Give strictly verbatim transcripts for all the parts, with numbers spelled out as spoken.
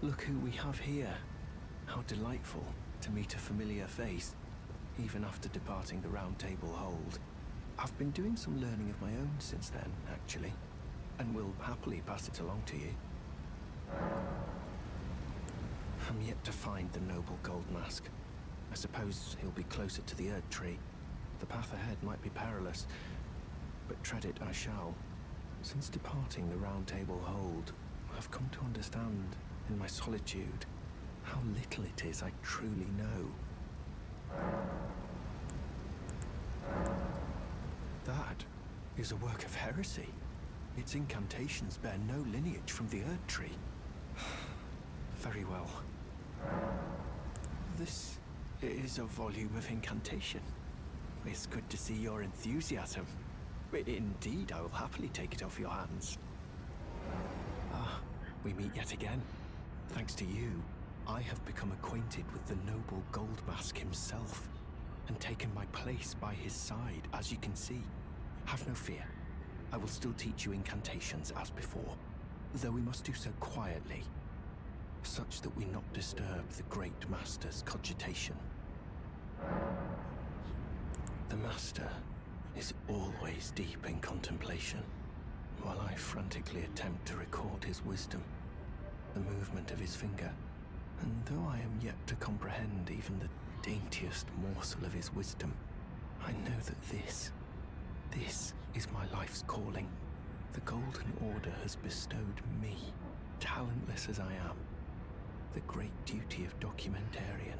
Look who we have here. How delightful to meet a familiar face, even after departing the Round Table Hold. I've been doing some learning of my own since then, actually, and will happily pass it along to you. I'm yet to find the noble Gold Mask. I suppose he'll be closer to the Erd Tree. The path ahead might be perilous, but tread it I shall. Since departing the Round Table Hold, I've come to understand, in my solitude, how little it is I truly know. That is a work of heresy. Its incantations bear no lineage from the Erd Tree. Very well. This is a volume of incantation. It's good to see your enthusiasm. Indeed, I will happily take it off your hands. Ah, we meet yet again. Thanks to you, I have become acquainted with the noble Gold Mask himself, and taken my place by his side, as you can see. Have no fear. I will still teach you incantations as before, though we must do so quietly, such that we not disturb the Great Master's cogitation. The Master is always deep in contemplation, while I frantically attempt to record his wisdom, the movement of his finger. And though I am yet to comprehend even the daintiest morsel of his wisdom, I know that this, this is my life's calling. The Golden Order has bestowed me, talentless as I am, the great duty of documentarian.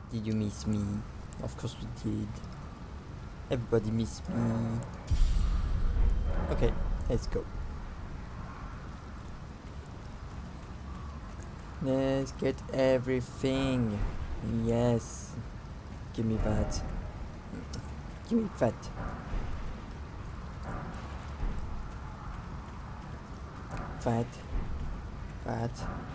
Did you miss me? Of course we did. Everybody missed me. Okay, let's go. Let's get everything. Yes. Give me that. Give me that. That. That.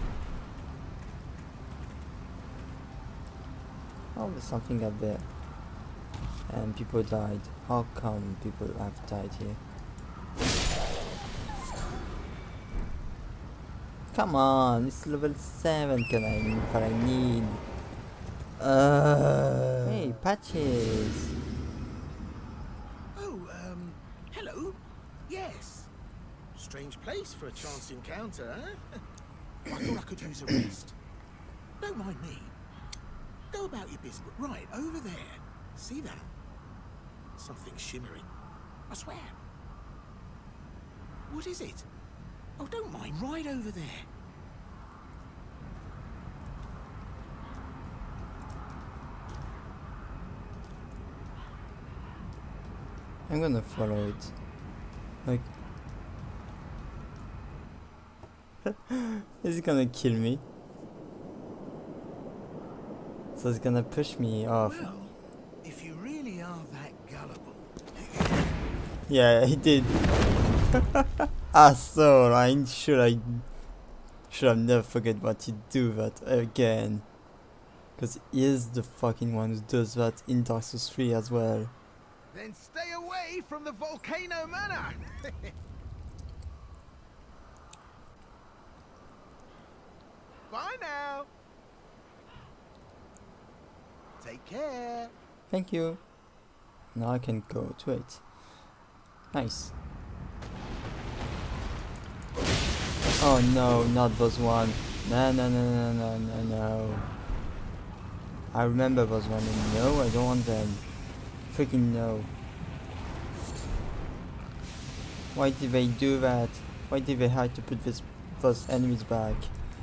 Oh, there's something up there. And people died. How come people have died here? Come on, it's level seven can I that I need. Uh Hey, Patches. Oh, um, hello. Yes. Strange place for a chance encounter, huh? I thought I could use a rest. Don't mind me. Go about your business. Right, over there. See that? Something shimmering. I swear. What is it? Oh, don't mind. Right over there. I'm gonna follow it. Like, is it gonna kill me? So it's gonna push me off. Well, if you really are that gullible. Yeah, he did. Asshole, I should I should have never forget what he do that again. Cause he is the fucking one who does that in Dark Souls three as well. Then stay away from the Volcano Manor. Bye now. Take care. Thank you. Now I can go to it. Nice. Oh no, not boss one. No, no, no, no, no, no, no. I remember boss one. And no, I don't want them. Freaking no. Why did they do that? Why did they have to put this those enemies back?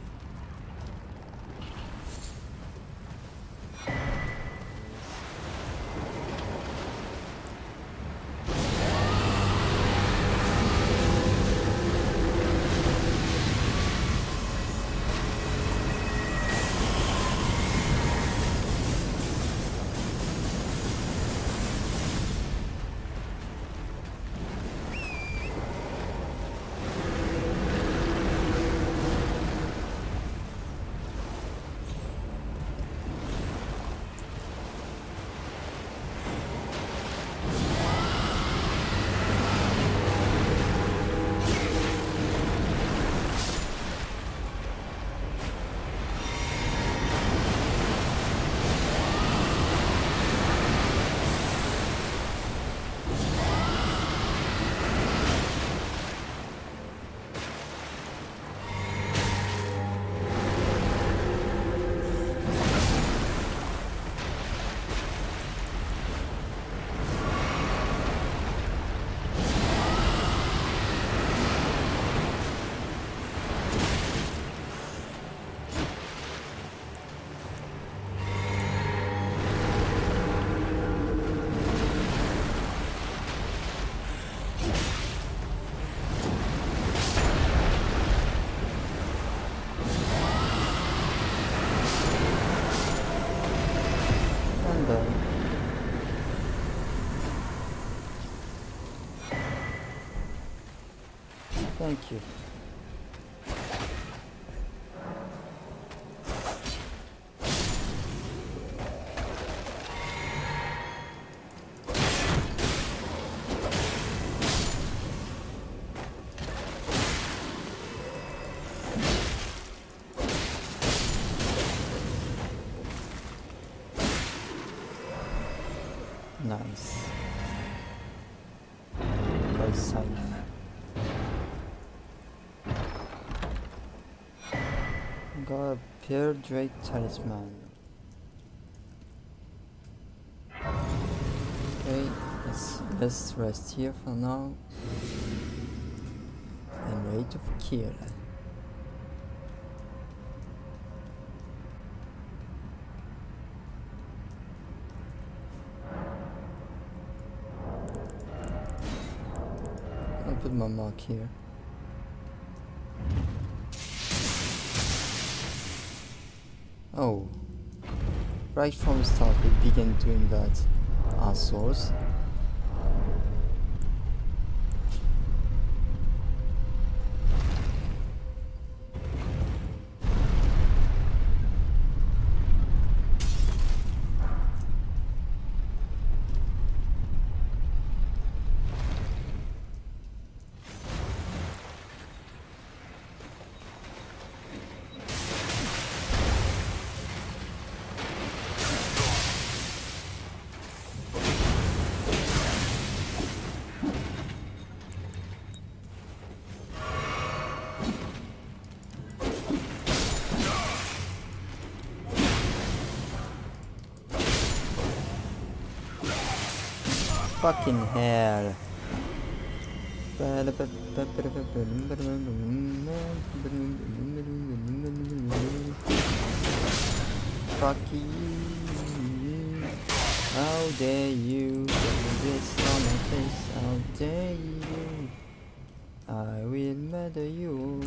Thank you. Nice. Very safe. Got a pure Drake talisman. Okay, let's, let's rest here for now. And ready to kill. my mark here. Oh. Right from the start we began to invert our swords. Fucking hell. Fuck you. How dare you do this on my face? How dare you? I will murder you.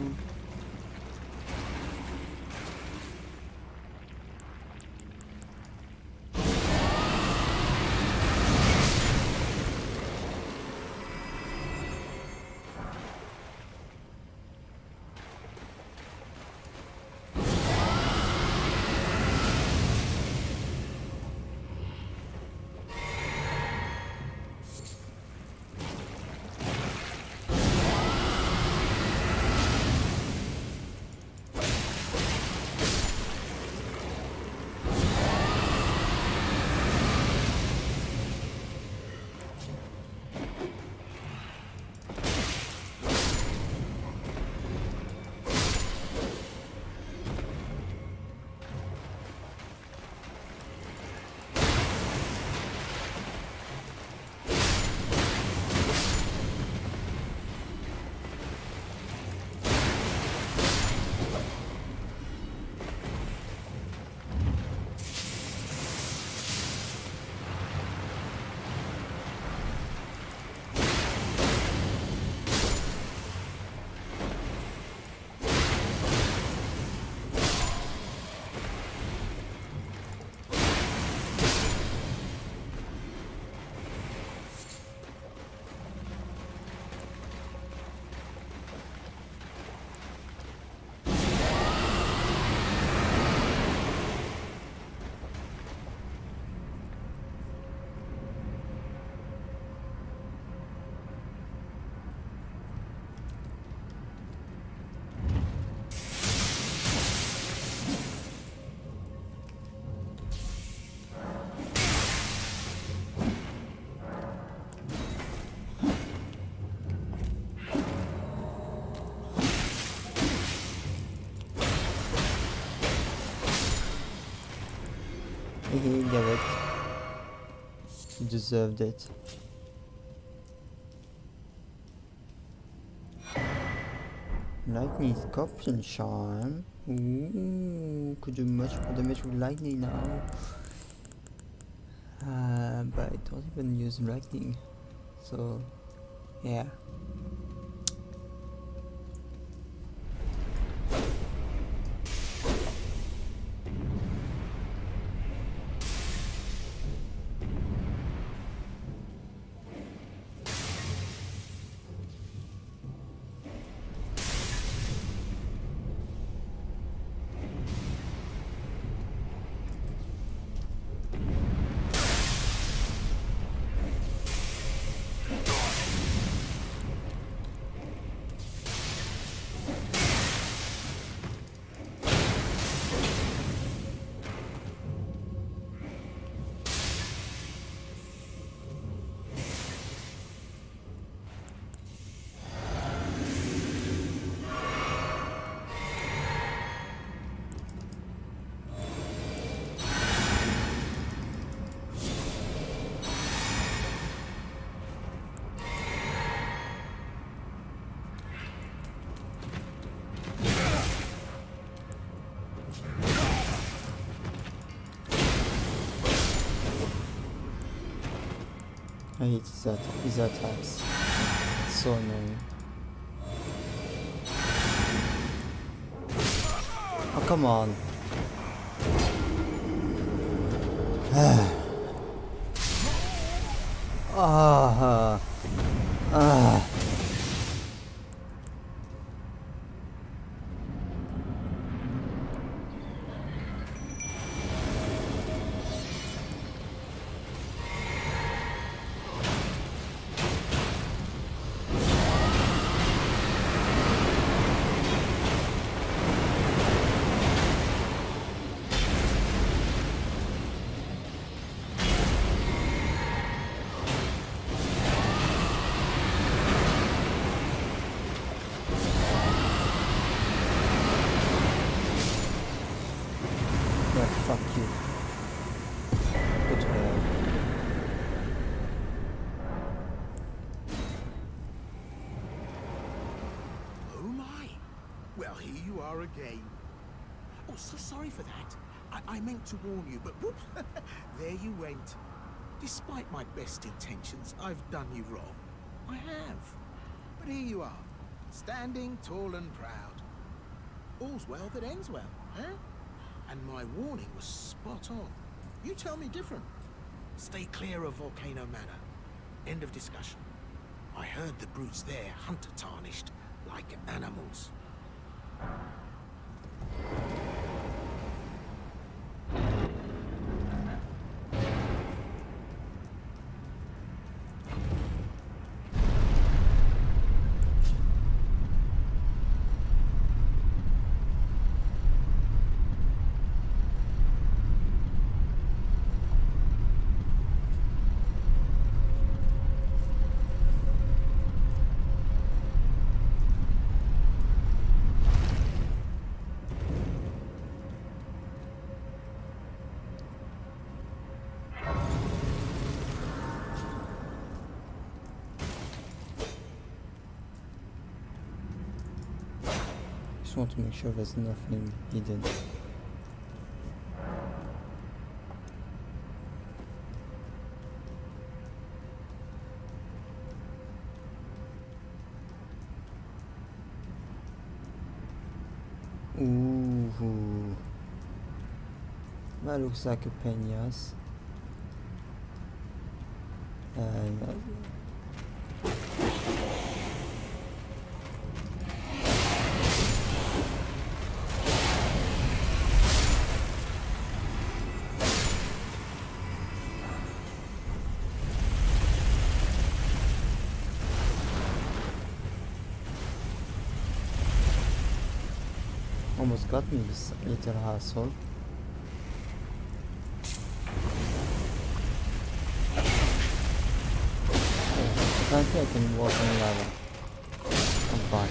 He gave it. He deserved it. Lightning Scorpion Charm. Ooh, could do much more damage with lightning now. Uh, but I don't even use lightning. So, yeah. I hate that his attacks. It's so annoying. come on. Ah. Ah. Fuck you. Go to hell. Oh my! Well, here you are again. Oh, so sorry for that. I, I meant to warn you, but whoop, there you went. Despite my best intentions, I've done you wrong. I have. But here you are, standing tall and proud. All's well that ends well, huh? And my warning was spot on. You tell me different. Stay clear of Volcano Manor. End of discussion. I heard the brutes there hunter tarnished, like animals. Just want to make sure there's nothing hidden. Ooh, that looks like a peñas. And almost got me, this little asshole. I think I can walk on lava. I'm fine.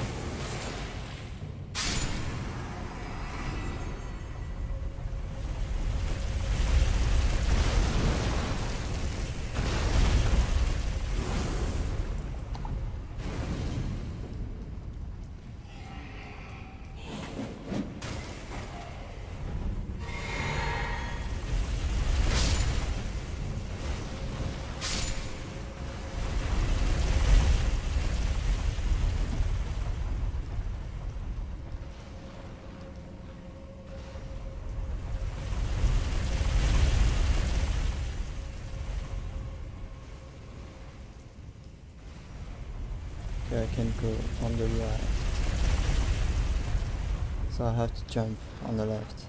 Okay, I can go on the right. So I have to jump on the left.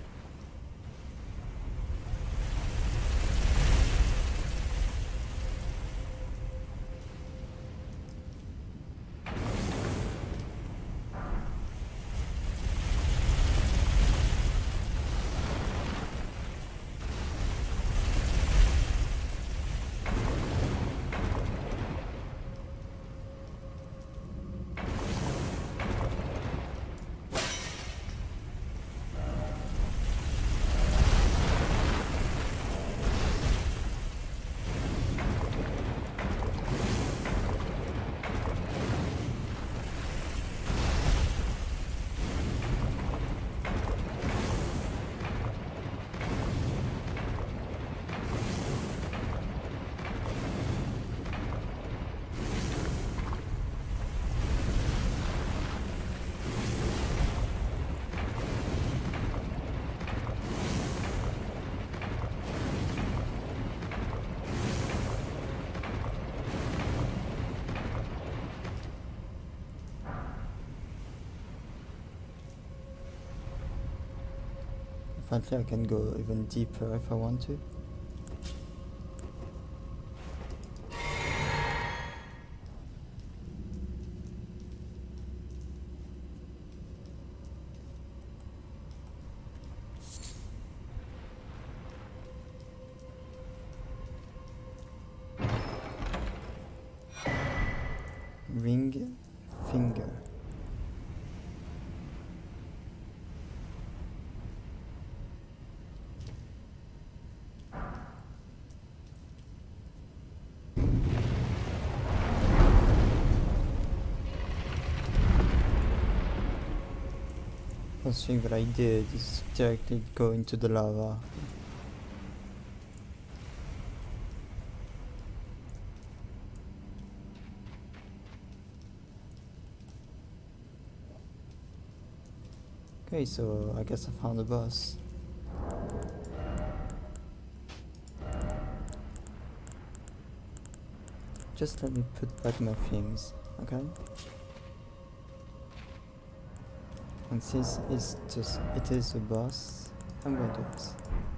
Frankly, I can go even deeper if I want to. Ring finger. First thing that I did is directly go into the lava. Okay, so I guess I found the boss. Just let me put back my things, okay? And since it's just it is a boss, I'm going to do this.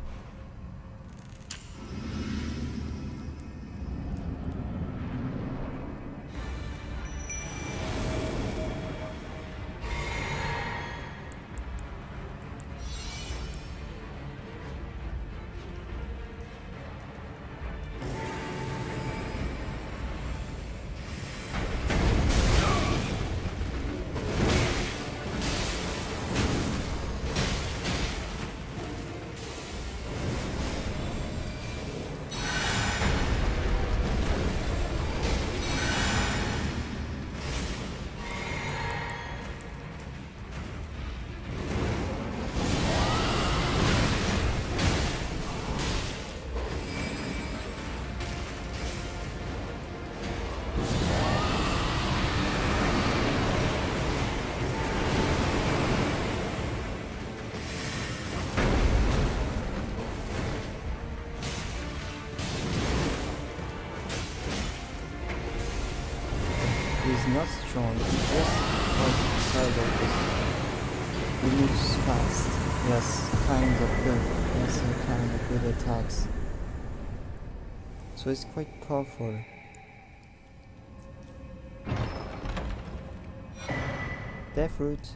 He's not strong, he's just outside of this. He moves fast. He has kind of good, he has some kind of good attacks. So it's quite powerful. Deathroot.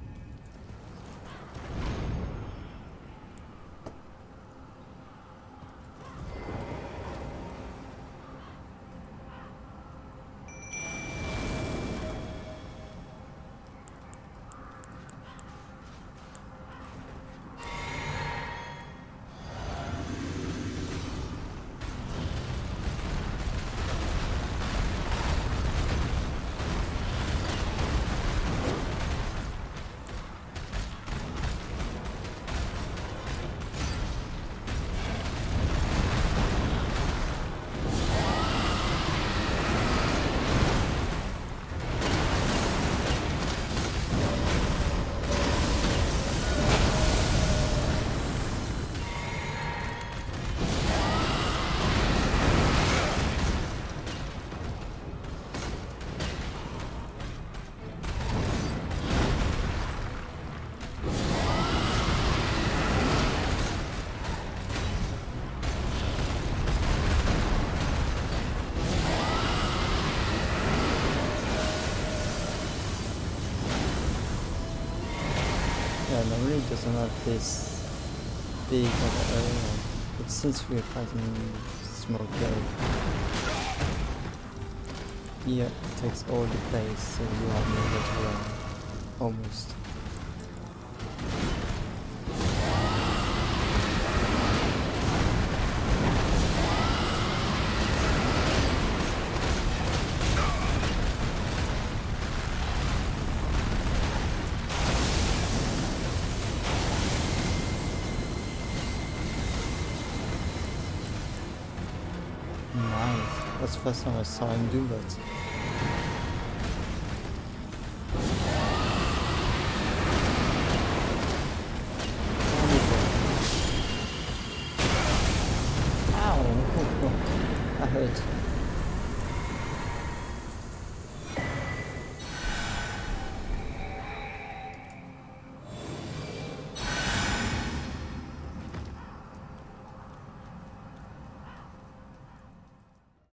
Yeah, normally it doesn't have this big of an area, but since we're fighting Smoke Grave, yeah, it takes all the place, so you have nowhere to run, almost. Nice. That's the first time I saw him do that. Ow! I hurt.